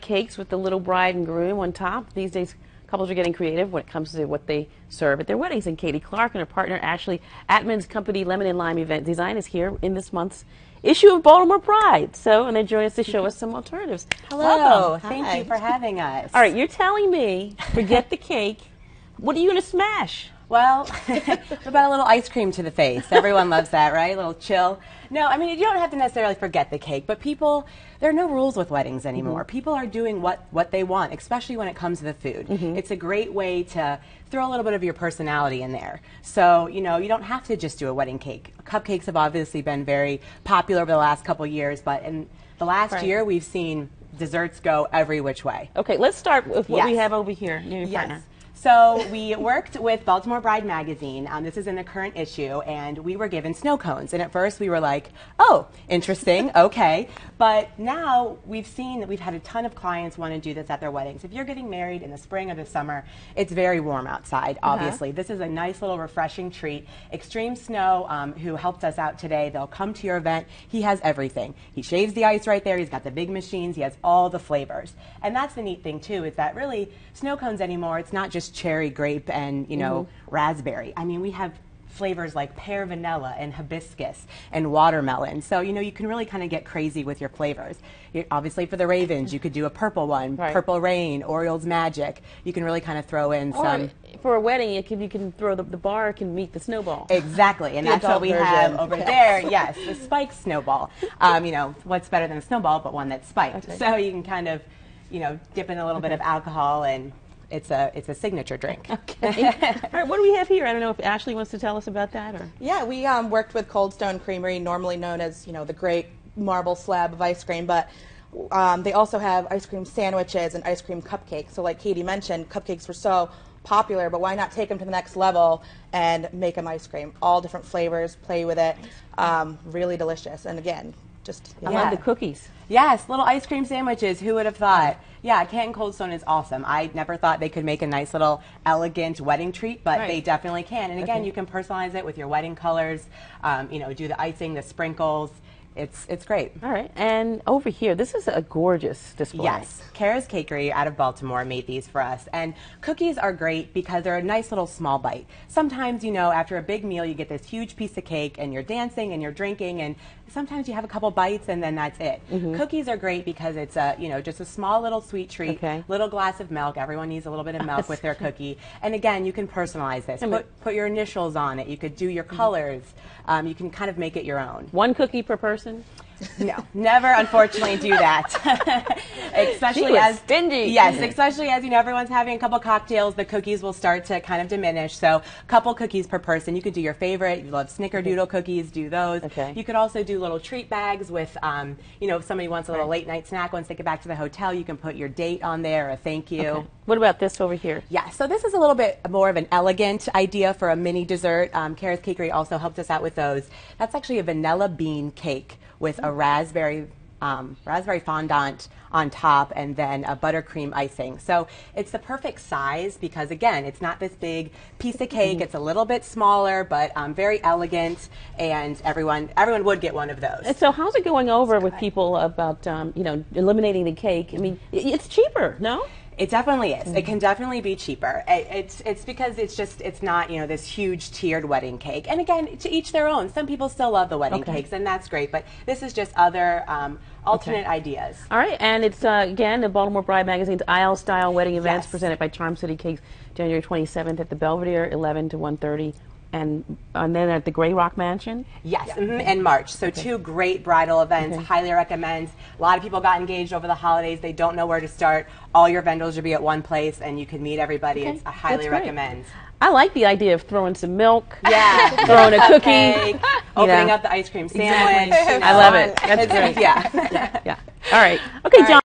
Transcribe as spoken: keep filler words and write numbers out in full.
cakes with the little bride and groom on top. These days, couples are getting creative when it comes to what they serve at their weddings. And Katie Clark and her partner Ashley Atman's company Lemon and Lime Event Design is here in this month's issue of Baltimore Pride. So, and they're joining us to show us some alternatives. Hello. Welcome. Thank Hi. you for having us. All right, you're telling me, forget the cake. What are you going to smash? Well, what about a little ice cream to the face? Everyone loves that, right? A little chill. No, I mean, you don't have to necessarily forget the cake, but people, there are no rules with weddings anymore. Mm-hmm. People are doing what, what they want, especially when it comes to the food. Mm-hmm. It's a great way to throw a little bit of your personality in there. So, you know, you don't have to just do a wedding cake. Cupcakes have obviously been very popular over the last couple years, but in the last right. year, we've seen desserts go every which way. Okay, let's start with what yes. we have over here. Your yes. partner. So we worked with Baltimore Bride magazine. Um, this is in the current issue, and we were given snow cones. And at first we were like, oh, interesting, okay. But now we've seen that we've had a ton of clients want to do this at their weddings. If you're getting married in the spring or the summer, it's very warm outside, obviously. Uh-huh. This is a nice little refreshing treat. Extreme Snow, um, who helped us out today, they'll come to your event. He has everything. He shaves the ice right there. He's got the big machines. He has all the flavors. And that's the neat thing, too, is that really snow cones anymore, it's not just cherry, grape, and you know, mm-hmm. raspberry. I mean, we have flavors like pear vanilla and hibiscus and watermelon. So, you know, you can really kind of get crazy with your flavors. You, obviously, for the Ravens, you could do a purple one, right. Purple Rain, Orioles Magic. You can really kind of throw in or some. For a wedding, it can, you can throw the, the bar can meet the snowball. Exactly, and that's what we version. have over there. Yes, the spiked snowball. Um, you know, what's better than a snowball but one that's spiked? Okay. So you can kind of, you know, dip in a little okay. bit of alcohol and It's a it's a signature drink. Okay. All right. What do we have here? I don't know if Ashley wants to tell us about that or. Yeah, we um, worked with Cold Stone Creamery, normally known as you know the great marble slab of ice cream, but um, they also have ice cream sandwiches and ice cream cupcakes. So, like Katie mentioned, cupcakes were so popular, but why not take them to the next level and make them ice cream? All different flavors, play with it. Um, really delicious, and again, just I yeah. love the cookies. Yes, little ice cream sandwiches. Who would have thought? Yeah, Canton Cold Stone is awesome. I never thought they could make a nice little elegant wedding treat, but right. they definitely can. And again, okay. you can personalize it with your wedding colors. Um, you know, do the icing, the sprinkles. It's it's great. All right, and over here, this is a gorgeous display. Yes, Kara's Cakery out of Baltimore made these for us, and cookies are great because they're a nice little small bite. Sometimes, you know, after a big meal, you get this huge piece of cake, and you're dancing and you're drinking, and sometimes you have a couple bites, and then that's it. Mm-hmm. Cookies are great because it's a you know just a small little sweet treat, okay. little glass of milk. Everyone needs a little bit of milk with their cookie, and again, you can personalize this. Put put your initials on it. You could do your colors. Um, you can kind of make it your own. One cookie per person. No, never unfortunately do that. especially she was as stingy. Yes, especially as you know everyone's having a couple cocktails, the cookies will start to kind of diminish. So, a couple cookies per person. You could do your favorite. You love Snickerdoodle okay. cookies, do those. Okay. You could also do little treat bags with, um, you know, if somebody wants a little late night snack once they get back to the hotel, you can put your date on there, a thank you. Okay. What about this over here? Yeah, so this is a little bit more of an elegant idea for a mini dessert. Um, Kara's Cakery also helped us out with those. That's actually a vanilla bean cake with a raspberry um, raspberry fondant on top and then a buttercream icing. So it's the perfect size because, again, it's not this big piece of cake. It's a little bit smaller, but um, very elegant, and everyone everyone would get one of those. And so how's it going over with people about, um, you know, eliminating the cake? I mean, it's cheaper, no? It definitely is. Mm-hmm. It can definitely be cheaper. It, it's it's because it's just it's not you know this huge tiered wedding cake. And again, to each their own. Some people still love the wedding okay. cakes, and that's great. But this is just other um, alternate okay. ideas. All right, and it's uh, again the Baltimore Bride Magazine's Aisle Style Wedding Events yes. presented by Charm City Cakes, January twenty-seventh at the Belvedere, eleven to one thirty. And, and then at the Grey Rock Mansion? Yes, yeah. mm-hmm, in March. So okay. two great bridal events, okay. highly recommend. A lot of people got engaged over the holidays. They don't know where to start. All your vendors will be at one place, and you can meet everybody. Okay. It's, I highly recommend. I like the idea of throwing some milk, yeah, throwing a cookie, cake, opening know. up the ice cream sandwich. Exactly. I love it. That's great. Yeah. yeah. yeah. All right. Okay, John.